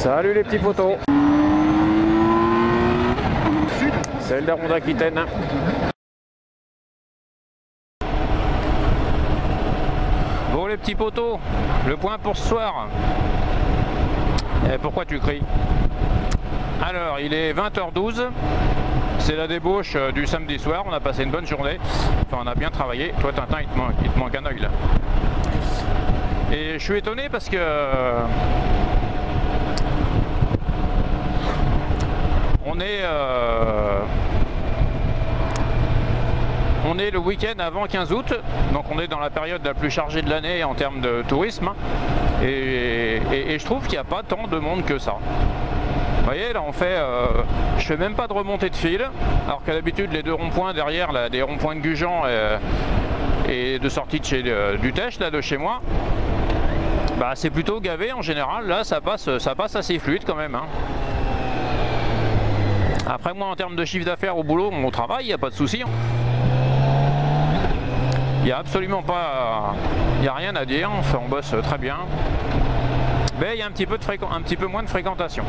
Salut les petits potos. C'est le daron d'Aquitaine. Bon les petits potos, le point pour ce soir. Et pourquoi tu cries? Alors il est 20h12. C'est la débauche du samedi soir. On a passé une bonne journée. Enfin on a bien travaillé. Toi Tintin il te manque un œil là. Et je suis étonné parce que on est le week-end avant 15 août, donc on est dans la période la plus chargée de l'année en termes de tourisme, et je trouve qu'il n'y a pas tant de monde que ça. Vous voyez, là je fais même pas de remontée de fil, alors qu'à l'habitude les deux ronds-points derrière, là, des ronds-points de Gujan et de sortie de chez d'Utèche, là de chez moi, bah, c'est plutôt gavé en général. Là ça passe assez fluide quand même, hein. Après moi en termes de chiffre d'affaires au boulot, au travail, il n'y a pas de souci. Il n'y a absolument pas, il n'y a rien à dire, enfin, on bosse très bien. Mais il y a un petit peu moins de fréquentation.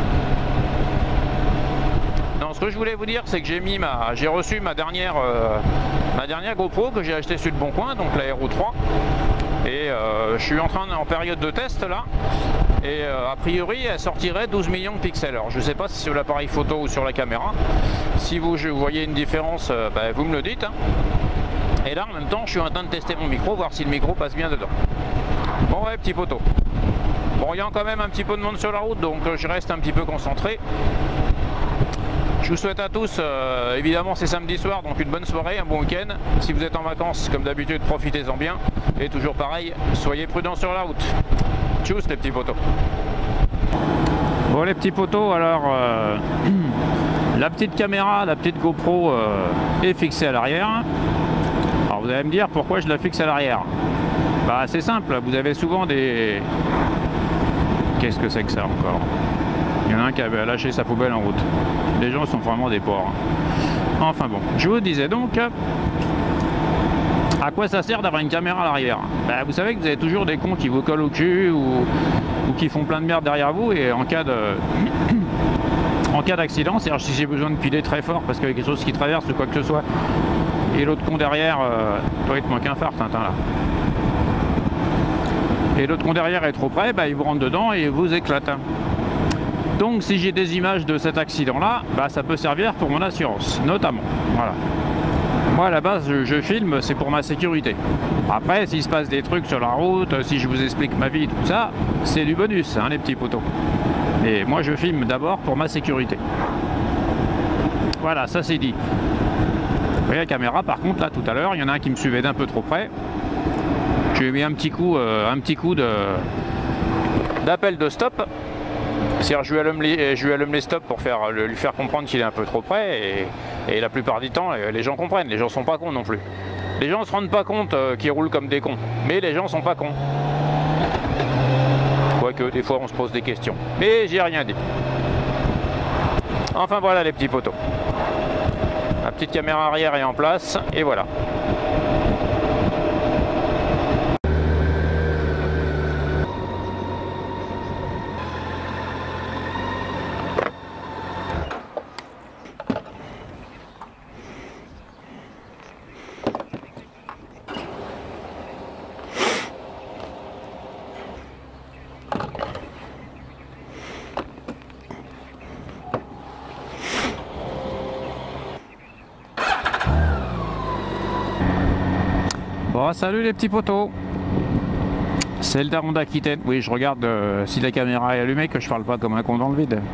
Non, ce que je voulais vous dire, c'est que j'ai reçu ma dernière GoPro que j'ai acheté sur le Bon Coin, donc la Hero 3. Et je suis en période de test là. Et a priori elle sortirait 12 millions de pixels. Alors je ne sais pas si sur l'appareil photo ou sur la caméra. Si vous voyez une différence, bah, vous me le dites, hein. Et là en même temps je suis en train de tester mon micro, voir si le micro passe bien dedans. Bon ouais, petit poteau. Bon, il y a quand même un petit peu de monde sur la route, donc je reste un petit peu concentré. Je vous souhaite à tous, évidemment c'est samedi soir, donc une bonne soirée, un bon week-end. Si vous êtes en vacances, comme d'habitude, profitez-en bien. Et toujours pareil, soyez prudents sur la route. Tchuss les petits potos. Bon les petits potos, alors la petite caméra, la petite GoPro est fixée à l'arrière. Alors vous allez me dire pourquoi je la fixe à l'arrière. Bah c'est simple, vous avez souvent des... Qu'est-ce que c'est que ça encore? Il y en a un qui avait lâché sa poubelle en route. Les gens sont vraiment des porcs. Enfin bon, je vous disais donc, à quoi ça sert d'avoir une caméra à l'arrière? Bah, vous savez que vous avez toujours des cons qui vous collent au cul ou qui font plein de merde derrière vous, et en cas d'accident, c'est-à-dire si j'ai besoin de piler très fort parce qu'il y a quelque chose qui traverse ou quoi que ce soit, et l'autre con derrière, toi il te manque un phare, Tintin là. Et l'autre con derrière est trop près, bah, il vous rentre dedans et il vous éclate. Donc si j'ai des images de cet accident là, bah, ça peut servir pour mon assurance, notamment. Voilà. Moi à la base je filme, c'est pour ma sécurité. Après s'il se passe des trucs sur la route, si je vous explique ma vie, tout ça, c'est du bonus, hein, les petits potos. Et moi je filme d'abord pour ma sécurité. Voilà, ça c'est dit. Vous voyez la caméra par contre là tout à l'heure, il y en a un qui me suivait d'un peu trop près. Je lui ai mis un petit coup d'appel de stop. C'est-à-dire je lui allume les stops pour lui faire comprendre qu'il est un peu trop près, et la plupart du temps les gens comprennent, les gens sont pas cons non plus. Les gens se rendent pas compte qu'ils roulent comme des cons, mais les gens sont pas cons. Quoique des fois on se pose des questions, mais j'ai rien dit. Enfin voilà les petits potos. La petite caméra arrière est en place, et voilà. Bon, salut les petits potos. C'est le daron d'Aquitaine. Oui, je regarde si la caméra est allumée, que je parle pas comme un con dans le vide.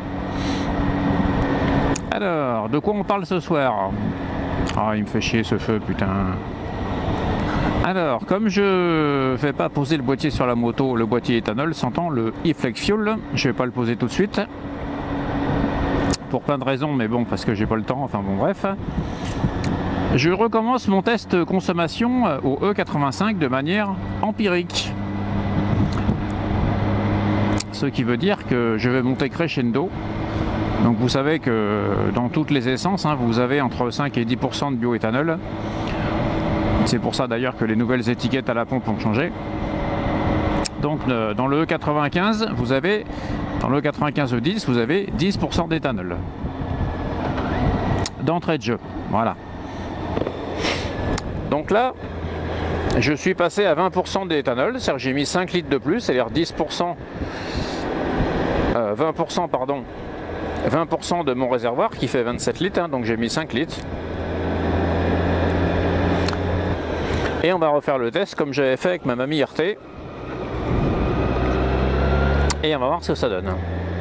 Alors, de quoi on parle ce soir? Ah, il me fait chier ce feu, putain. Alors, comme je fais pas poser le boîtier sur la moto, le boîtier éthanol, s'entend le e-flex fuel, je vais pas le poser tout de suite. Pour plein de raisons, mais bon, parce que j'ai pas le temps, enfin bon, bref. Je recommence mon test consommation au E85 de manière empirique. Ce qui veut dire que je vais monter crescendo. Donc vous savez que dans toutes les essences, hein, vous avez entre 5 et 10% de bioéthanol. C'est pour ça d'ailleurs que les nouvelles étiquettes à la pompe ont changé. Donc dans le E95, vous avez Dans le 95E10, vous avez 10% d'éthanol. D'entrée de jeu. Voilà. Donc là, je suis passé à 20% d'éthanol, c'est-à-dire que j'ai mis 5 litres de plus, c'est-à-dire 10%, 20%, pardon, 20% de mon réservoir qui fait 27 litres, hein, donc j'ai mis 5 litres. Et on va refaire le test comme j'avais fait avec ma mamie RT. Et on va voir ce que ça donne.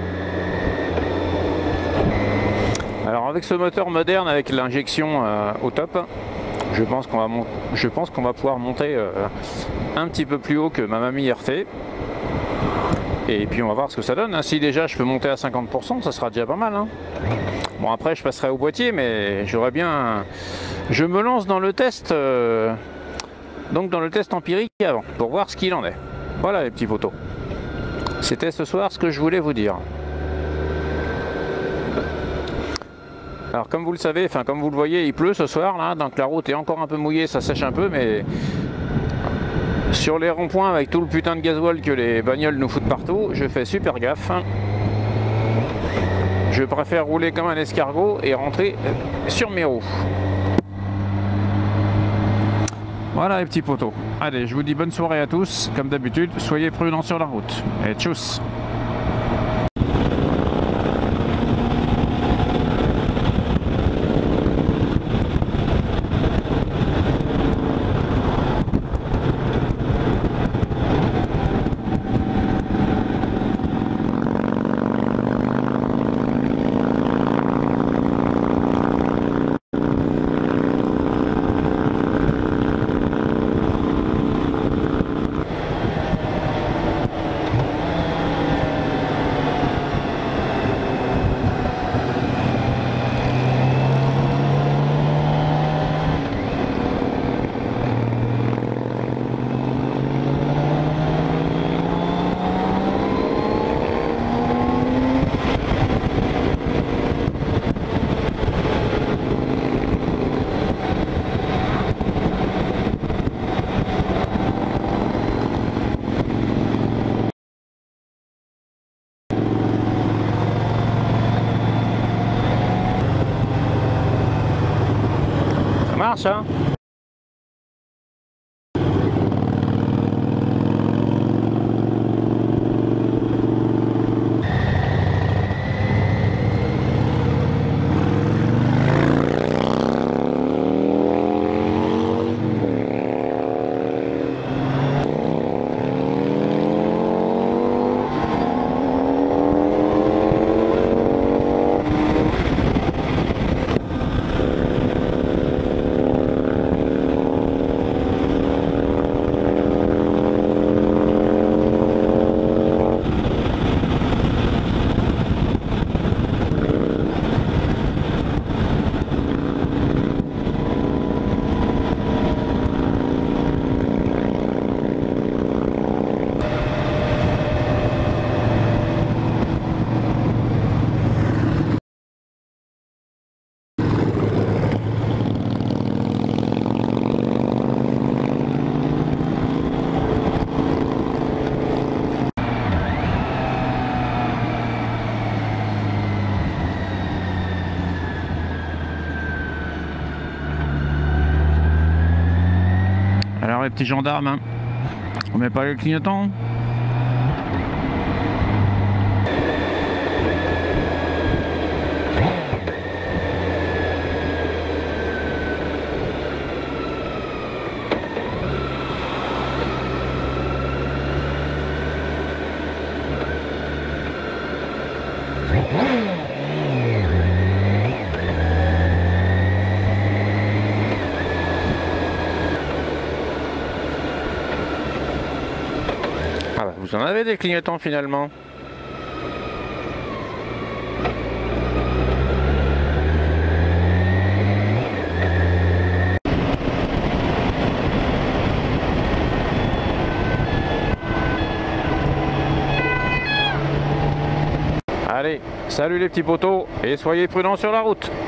Alors avec ce moteur moderne, avec l'injection au top, je pense qu'on va pouvoir monter un petit peu plus haut que ma mamie RT. Et puis on va voir ce que ça donne. Si déjà je peux monter à 50%, ça sera déjà pas mal. Hein. Bon, après je passerai au boîtier, mais j'aurais bien... Je me lance dans le test, donc dans le test empirique avant, pour voir ce qu'il en est. Voilà les petits poteaux. C'était ce soir ce que je voulais vous dire. Alors comme vous le savez, enfin comme vous le voyez, il pleut ce soir là, donc la route est encore un peu mouillée, ça sèche un peu, mais sur les ronds-points avec tout le putain de gasoil que les bagnoles nous foutent partout, je fais super gaffe. Je préfère rouler comme un escargot et rentrer sur mes roues. Voilà les petits poteaux. Allez, je vous dis bonne soirée à tous. Comme d'habitude, soyez prudents sur la route. Et tchuss! Marche, hein? Alors les petits gendarmes, hein, on met pas le clignotant. Ah bah, vous en avez des clignotants finalement. Allez, salut les petits poteaux et soyez prudents sur la route.